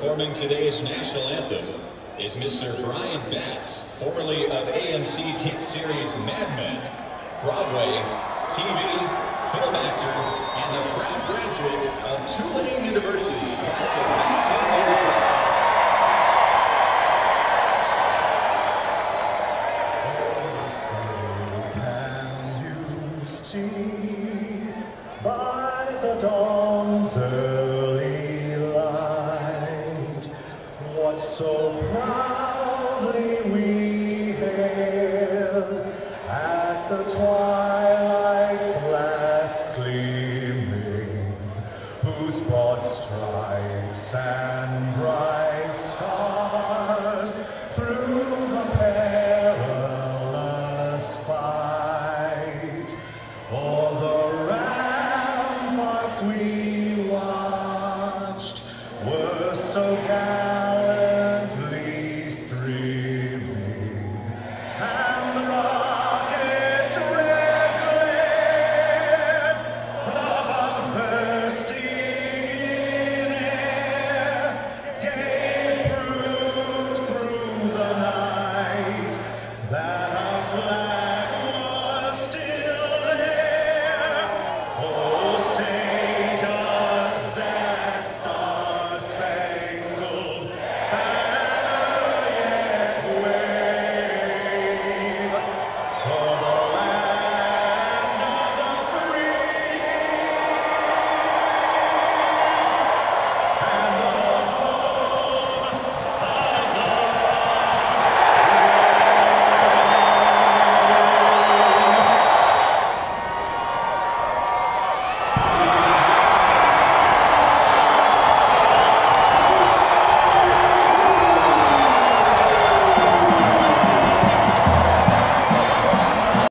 Performing today's national anthem is Mr. Bryan Batt, formerly of AMC's hit series Mad Men, Broadway, TV, film actor, and a proud graduate of Tulane University, class of 1985. By the dawn's early light, what so proudly we hailed at the twilight's last gleaming, whose broad stripes and bright stars through the perilous fight o'er the we watched were so